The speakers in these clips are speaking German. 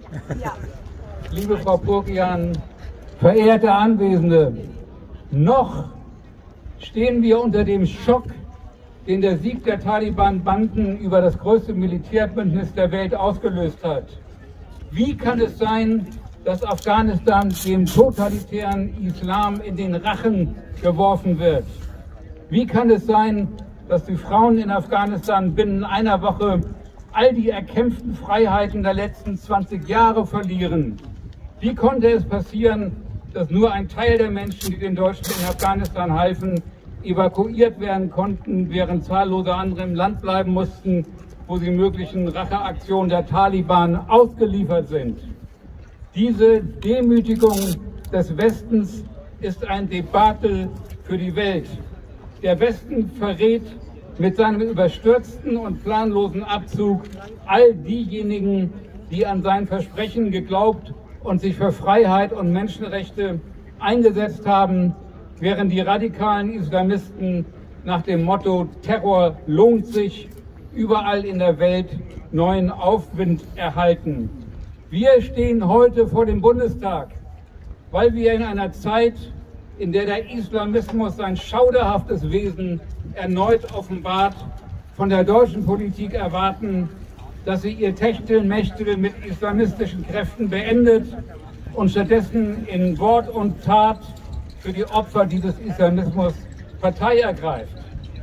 Ja. Liebe Frau Purkian, verehrte Anwesende, noch stehen wir unter dem Schock, den der Sieg der Taliban-Banden über das größte Militärbündnis der Welt ausgelöst hat. Wie kann es sein, dass Afghanistan dem totalitären Islam in den Rachen geworfen wird? Wie kann es sein, dass die Frauen in Afghanistan binnen einer Woche all die erkämpften Freiheiten der letzten 20 Jahre verlieren? Wie konnte es passieren, dass nur ein Teil der Menschen, die den Deutschen in Afghanistan halfen, evakuiert werden konnten, während zahllose andere im Land bleiben mussten, wo sie möglichen Racheaktionen der Taliban ausgeliefert sind? Diese Demütigung des Westens ist ein Debakel für die Welt. Der Westen verrät mit seinem überstürzten und planlosen Abzug all diejenigen, die an sein Versprechen geglaubt und sich für Freiheit und Menschenrechte eingesetzt haben, während die radikalen Islamisten nach dem Motto Terror lohnt sich überall in der Welt neuen Aufwind erhalten. Wir stehen heute vor dem Bundestag, weil wir in einer Zeit, in der der Islamismus sein schauderhaftes Wesen erneut offenbart, von der deutschen Politik erwarten, dass sie ihr Techtelmechtel mit islamistischen Kräften beendet und stattdessen in Wort und Tat für die Opfer dieses Islamismus Partei ergreift.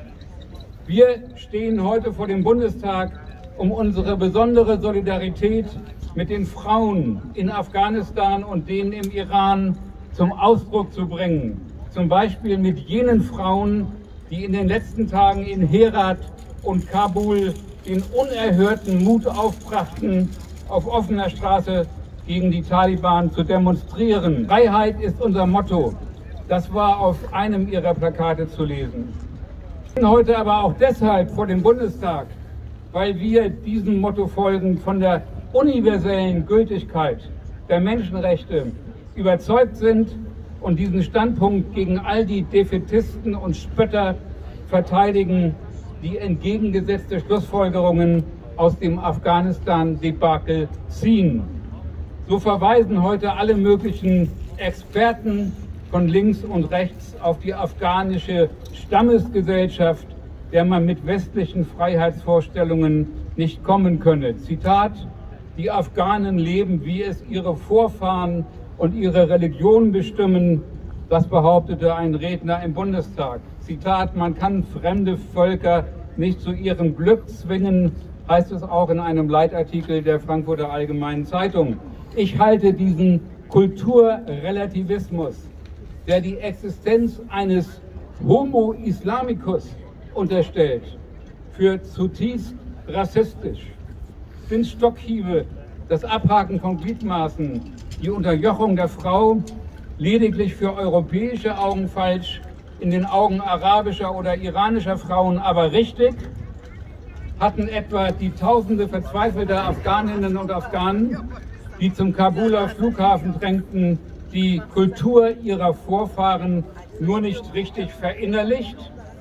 Wir stehen heute vor dem Bundestag, um unsere besondere Solidarität mit den Frauen in Afghanistan und denen im Iran zum Ausdruck zu bringen. Zum Beispiel mit jenen Frauen, die in den letzten Tagen in Herat und Kabul den unerhörten Mut aufbrachten, auf offener Straße gegen die Taliban zu demonstrieren. Freiheit ist unser Motto. Das war auf einem ihrer Plakate zu lesen. Wir stehen heute aber auch deshalb vor dem Bundestag, weil wir diesem Motto folgen, von der universellen Gültigkeit der Menschenrechte überzeugt sind und diesen Standpunkt gegen all die Defätisten und Spötter verteidigen, die entgegengesetzte Schlussfolgerungen aus dem Afghanistan-Debakel ziehen. So verweisen heute alle möglichen Experten von links und rechts auf die afghanische Stammesgesellschaft, der man mit westlichen Freiheitsvorstellungen nicht kommen könne. Zitat: Die Afghanen leben, wie es ihre Vorfahren und ihre Religion bestimmen. Das behauptete ein Redner im Bundestag. Zitat: Man kann fremde Völker nicht zu ihrem Glück zwingen, heißt es auch in einem Leitartikel der Frankfurter Allgemeinen Zeitung. Ich halte diesen Kulturrelativismus, der die Existenz eines Homo Islamicus unterstellt, für zutiefst rassistisch. Sind Stockhiebe, das Abhaken von Gliedmaßen, die Unterjochung der Frau lediglich für europäische Augen falsch, in den Augen arabischer oder iranischer Frauen aber richtig? Hatten etwa die Tausende verzweifelter Afghaninnen und Afghanen, die zum Kabuler Flughafen drängten, die Kultur ihrer Vorfahren nur nicht richtig verinnerlicht?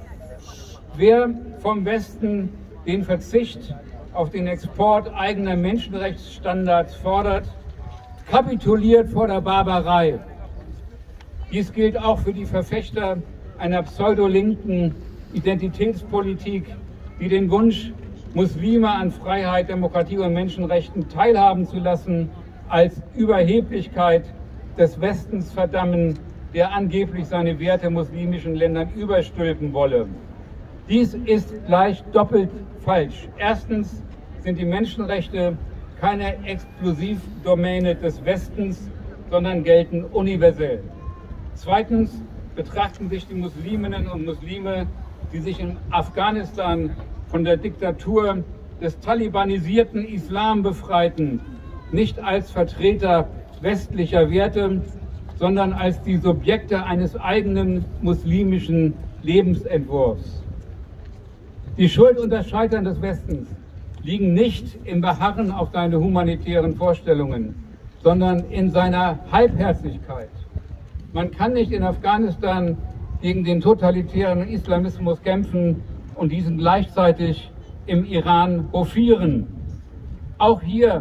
Wer vom Westen den Verzicht auf den Export eigener Menschenrechtsstandards fordert, kapituliert vor der Barbarei. Dies gilt auch für die Verfechter einer pseudolinken Identitätspolitik, die den Wunsch, Muslime an Freiheit, Demokratie und Menschenrechten teilhaben zu lassen, als Überheblichkeit des Westens verdammen, der angeblich seine Werte muslimischen Ländern überstülpen wolle. Dies ist gleich doppelt falsch. Erstens sind die Menschenrechte keine Exklusivdomäne des Westens, sondern gelten universell. Zweitens betrachten sich die Musliminnen und Muslime, die sich in Afghanistan von der Diktatur des talibanisierten Islam befreiten, nicht als Vertreter westlicher Werte, sondern als die Subjekte eines eigenen muslimischen Lebensentwurfs. Die Schuld und das Scheitern des Westens liegen nicht im Beharren auf seine humanitären Vorstellungen, sondern in seiner Halbherzigkeit. Man kann nicht in Afghanistan gegen den totalitären Islamismus kämpfen und diesen gleichzeitig im Iran hofieren. Auch hier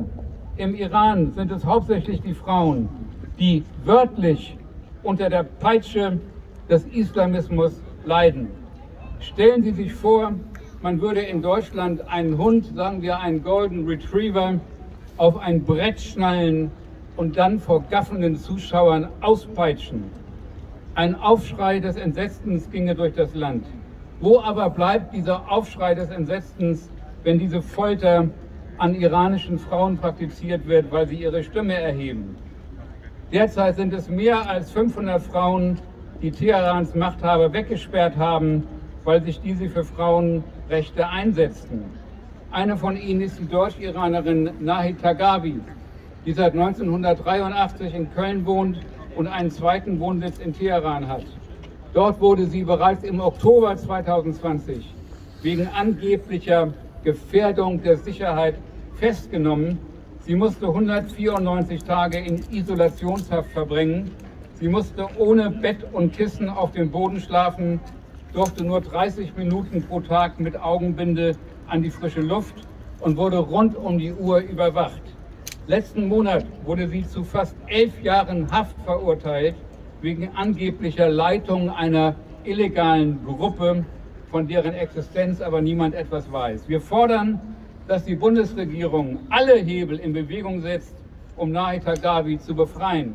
im Iran sind es hauptsächlich die Frauen, die wörtlich unter der Peitsche des Islamismus leiden. Stellen Sie sich vor, man würde in Deutschland einen Hund, sagen wir einen Golden Retriever, auf ein Brett schnallen und dann vor gaffenden Zuschauern auspeitschen. Ein Aufschrei des Entsetzens ginge durch das Land. Wo aber bleibt dieser Aufschrei des Entsetzens, wenn diese Folter an iranischen Frauen praktiziert wird, weil sie ihre Stimme erheben? Derzeit sind es mehr als 500 Frauen, die Teherans Machthaber weggesperrt haben, weil sich diese für Frauenrechte einsetzten. Eine von ihnen ist die Deutsch-Iranerin Nahid Targawi, die seit 1983 in Köln wohnt und einen zweiten Wohnsitz in Teheran hat. Dort wurde sie bereits im Oktober 2020 wegen angeblicher Gefährdung der Sicherheit festgenommen. Sie musste 194 Tage in Isolationshaft verbringen. Sie musste ohne Bett und Kissen auf dem Boden schlafen, durfte nur 30 Minuten pro Tag mit Augenbinde an die frische Luft und wurde rund um die Uhr überwacht. Letzten Monat wurde sie zu fast 11 Jahren Haft verurteilt, wegen angeblicher Leitung einer illegalen Gruppe, von deren Existenz aber niemand etwas weiß. Wir fordern, dass die Bundesregierung alle Hebel in Bewegung setzt, um Nahid Targawi zu befreien.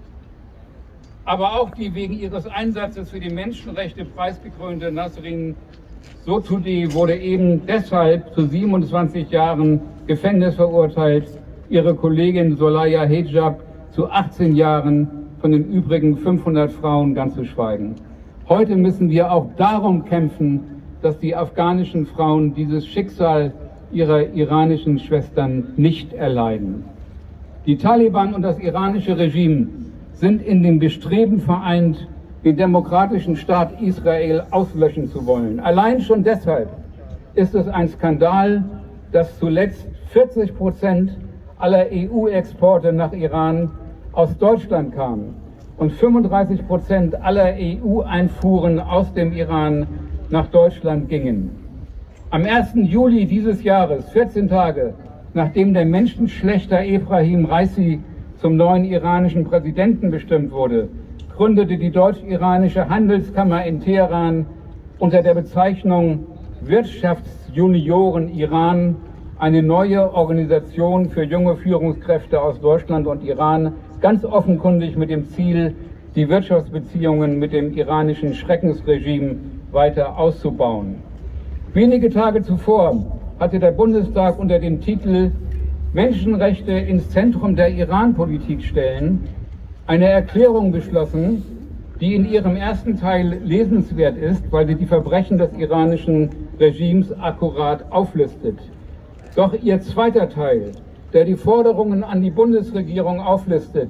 Aber auch die wegen ihres Einsatzes für die Menschenrechte preisgekrönte Nasrin Sotoudeh wurde eben deshalb zu 27 Jahren Gefängnis verurteilt, ihre Kollegin Solaya Hejab zu 18 Jahren, von den übrigen 500 Frauen ganz zu schweigen. Heute müssen wir auch darum kämpfen, dass die afghanischen Frauen dieses Schicksal ihrer iranischen Schwestern nicht erleiden. Die Taliban und das iranische Regime sind in dem Bestreben vereint, den demokratischen Staat Israel auslöschen zu wollen. Allein schon deshalb ist es ein Skandal, dass zuletzt 40% aller EU-Exporte nach Iran aus Deutschland kamen und 35% aller EU-Einfuhren aus dem Iran nach Deutschland gingen. Am 1. Juli dieses Jahres, 14 Tage nachdem der Menschenschlächter Ebrahim Raisi zum neuen iranischen Präsidenten bestimmt wurde, gründete die Deutsch-Iranische Handelskammer in Teheran unter der Bezeichnung Wirtschaftsjunioren Iran eine neue Organisation für junge Führungskräfte aus Deutschland und Iran, ganz offenkundig mit dem Ziel, die Wirtschaftsbeziehungen mit dem iranischen Schreckensregime weiter auszubauen. Wenige Tage zuvor hatte der Bundestag unter dem Titel Menschenrechte ins Zentrum der Iran-Politik stellen eine Erklärung beschlossen, die in ihrem ersten Teil lesenswert ist, weil sie die Verbrechen des iranischen Regimes akkurat auflistet. Doch ihr zweiter Teil, der die Forderungen an die Bundesregierung auflistet,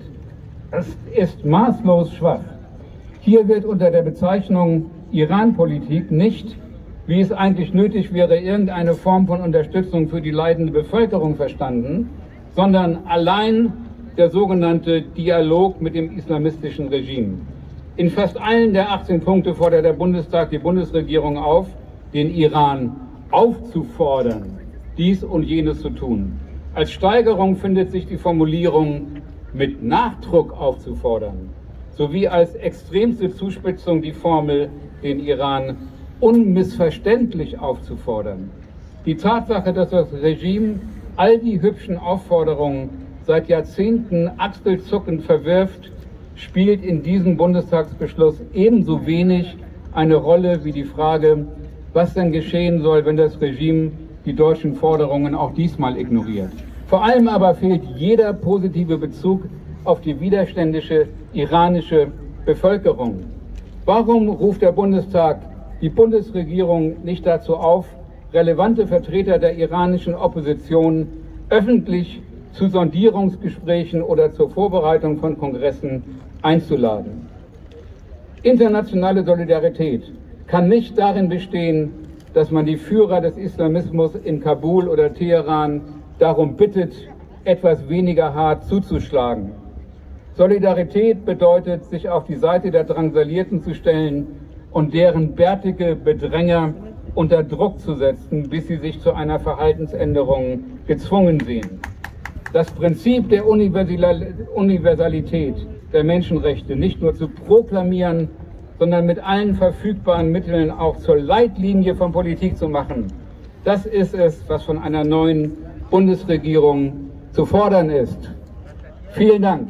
ist maßlos schwach. Hier wird unter der Bezeichnung Iran-Politik nicht, wie es eigentlich nötig wäre, irgendeine Form von Unterstützung für die leidende Bevölkerung verstanden, sondern allein der sogenannte Dialog mit dem islamistischen Regime. In fast allen der 18 Punkte fordert der Bundestag die Bundesregierung auf, den Iran aufzufordern, dies und jenes zu tun. Als Steigerung findet sich die Formulierung mit Nachdruck aufzufordern, sowie als extremste Zuspitzung die Formel, den Iran unmissverständlich aufzufordern. Die Tatsache, dass das Regime all die hübschen Aufforderungen seit Jahrzehnten achselzuckend verwirft, spielt in diesem Bundestagsbeschluss ebenso wenig eine Rolle wie die Frage, was denn geschehen soll, wenn das Regime die deutschen Forderungen auch diesmal ignoriert. Vor allem aber fehlt jeder positive Bezug auf die widerständische iranische Bevölkerung. Warum ruft der Bundestag die Bundesregierung nicht dazu auf, relevante Vertreter der iranischen Opposition öffentlich zu Sondierungsgesprächen oder zur Vorbereitung von Kongressen einzuladen? Internationale Solidarität kann nicht darin bestehen, dass man die Führer des Islamismus in Kabul oder Teheran darum bittet, etwas weniger hart zuzuschlagen. Solidarität bedeutet, sich auf die Seite der Drangsalierten zu stellen und deren bärtige Bedränger unter Druck zu setzen, bis sie sich zu einer Verhaltensänderung gezwungen sehen. das Prinzip der Universalität der Menschenrechte nicht nur zu proklamieren, sondern mit allen verfügbaren Mitteln auch zur Leitlinie von Politik zu machen. Das ist es, was von einer neuen Bundesregierung zu fordern ist. Vielen Dank.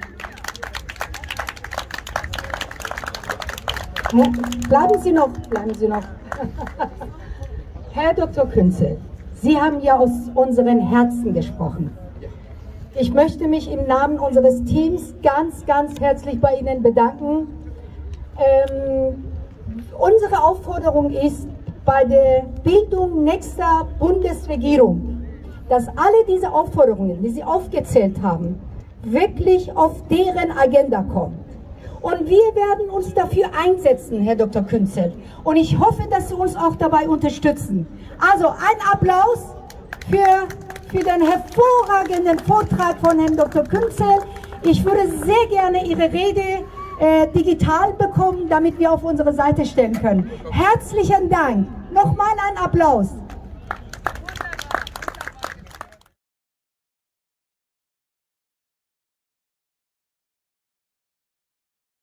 Bleiben Sie noch. Herr Dr. Künzel, Sie haben ja aus unseren Herzen gesprochen. Ich möchte mich im Namen unseres Teams ganz, ganz herzlich bei Ihnen bedanken. Unsere Aufforderung ist bei der Bildung nächster Bundesregierung, dass alle diese Aufforderungen, die Sie aufgezählt haben, wirklich auf deren Agenda kommen. Und wir werden uns dafür einsetzen, Herr Dr. Künzel. Und ich hoffe, dass Sie uns auch dabei unterstützen. Also ein Applaus für den hervorragenden Vortrag von Herrn Dr. Künzel. Ich würde sehr gerne Ihre Rede digital bekommen, damit wir auf unsere Seite stellen können. Herzlichen Dank. Nochmal ein Applaus.